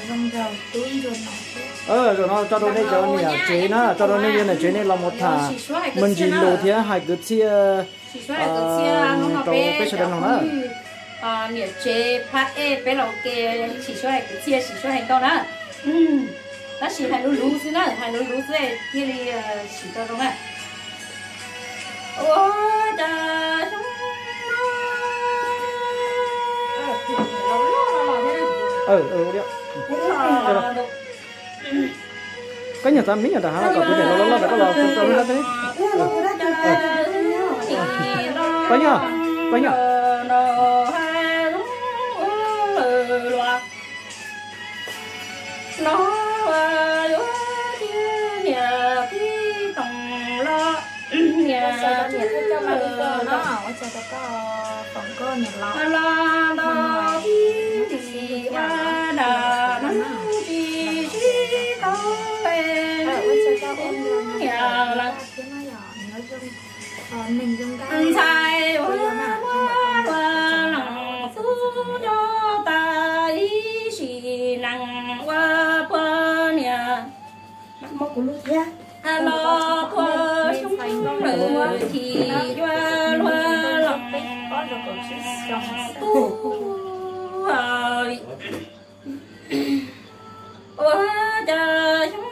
rồi nó cho đồ này cho nè chế nó cho đồ này chế này là một thả mình chỉ đồ thế hai cái chia tàu cái xe đằng nó nè chế phát bé lâu kê chỉ số này cái chia chỉ số này đâu đó nó chỉ hai lú xí nữa hai lú xí kia đi chỉ cho đúng không ô trời đi cái nhà ta mấy nhà ta hả còn cái này nó có lò cho nó thế có nhá nó mình dùng cái sai một cú lút ra alo qua chúng nữ thì loa lòng ơi quá trời chúng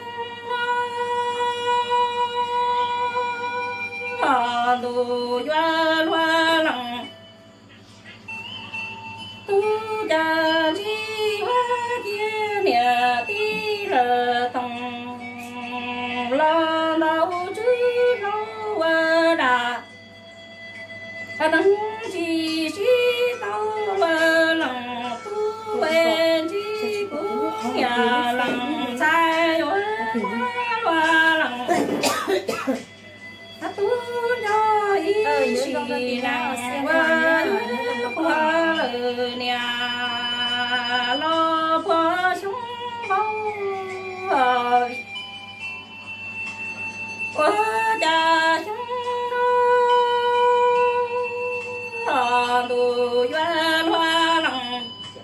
nó đồ loa lòng tu cha chi quá kia nè tí rờ tông lo lâu chứ lâu đà đấng chi tao lòng tu bên chi cũng nhà lòng sai loa lòng tu cho ý chỉ nàng qua nhà lo qua chúng ơi quá cha chúng nó đồ loa lòng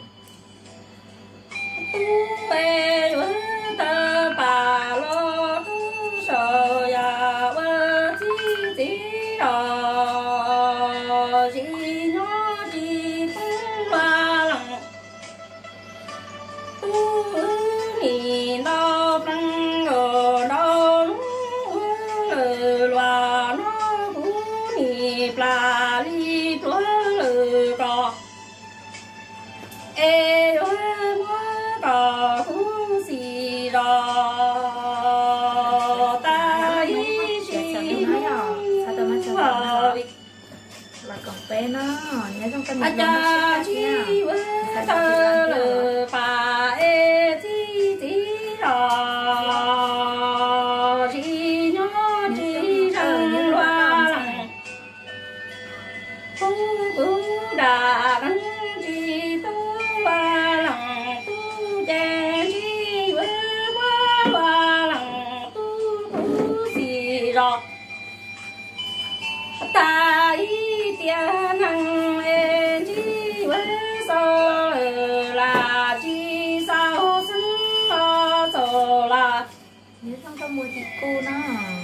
tu bê tơ bà lo tu sợ ya vơ chi rồi chi nó chi loa lòng tu thì nó răng ở đâu loa nó cũng nhịp là đi chúa lừa cò ê quá cò cũng xì rò ta ý xì là còn bé nó nhớ trong căn nhà cha chi quá thơ lừa bà ê chi rò đà đắng chi tu ba lòng tu che chi quá ba lòng tu xì rọ ta ý tia năng ê chi quá so là chi sao sinh lo so là nhớ trong tâm mùi thịt cô nó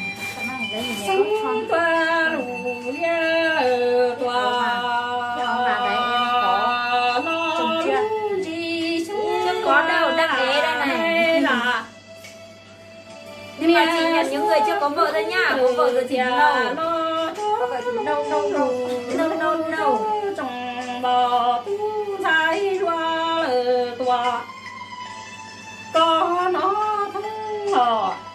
sống qua lù lia tòa có đâu đăng ghế đây này là nhưng mà chị nhận những người chưa có vợ thôi nhá, có vợ rồi thì no có vợ thì no trong bò tu thái loa tòa có nó thông hò